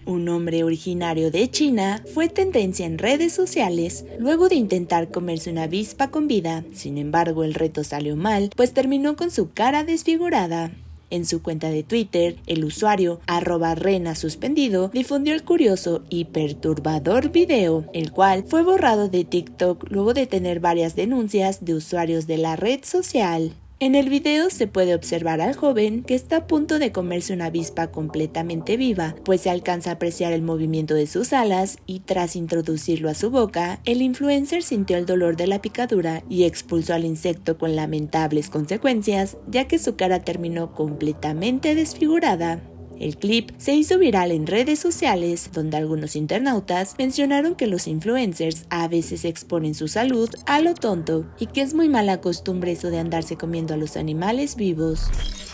Un hombre originario de China fue tendencia en redes sociales luego de intentar comerse una avispa con vida. Sin embargo, el reto salió mal, pues terminó con su cara desfigurada. En su cuenta de Twitter, el usuario @renasuspendido difundió el curioso y perturbador video, el cual fue borrado de TikTok luego de tener varias denuncias de usuarios de la red social. En el video se puede observar al joven que está a punto de comerse una avispa completamente viva, pues se alcanza a apreciar el movimiento de sus alas y tras introducirlo a su boca, el influencer sintió el dolor de la picadura y expulsó al insecto con lamentables consecuencias, ya que su cara terminó completamente desfigurada. El clip se hizo viral en redes sociales, donde algunos internautas mencionaron que los influencers a veces exponen su salud a lo tonto y que es muy mala costumbre eso de andarse comiendo a los animales vivos.